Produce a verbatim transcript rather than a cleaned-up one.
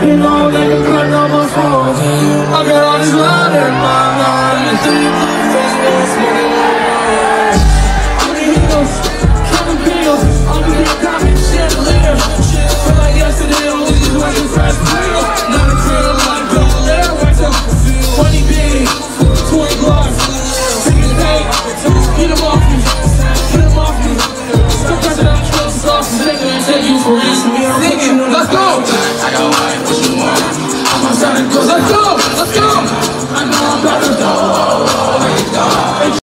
You know they can cut on my phone. I got all this love in my mind. And through your blue face, you're smoking like I'm the hero, Kevin Peel. I'm the real copy, chandelier. Feel like yesterday, I'm losing working fresh real. Not a real life, don't let it work out. twenty big, twenty gloves. Take it back, get them off me, get them off me. Still catching up, close off. Nigga, and take you for ransom. Let's go! I got white, what you want? I'm outside and go, let's go!